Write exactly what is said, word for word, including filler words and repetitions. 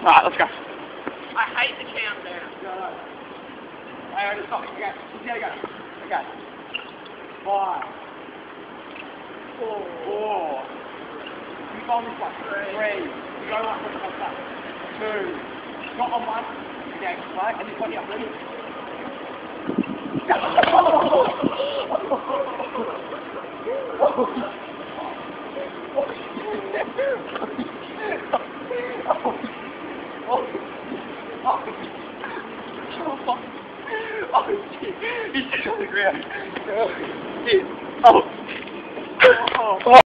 Alright, let's go. I hate the countdown. No, no. I already stopped. Okay, just gotta go. Okay. Five. Four. Four. You go on this one. Three. Three. You go like this like that. Two. Not on one. Okay, right? And this one here. Ready? Oh, shit. He's just on the ground. Oh. Oh.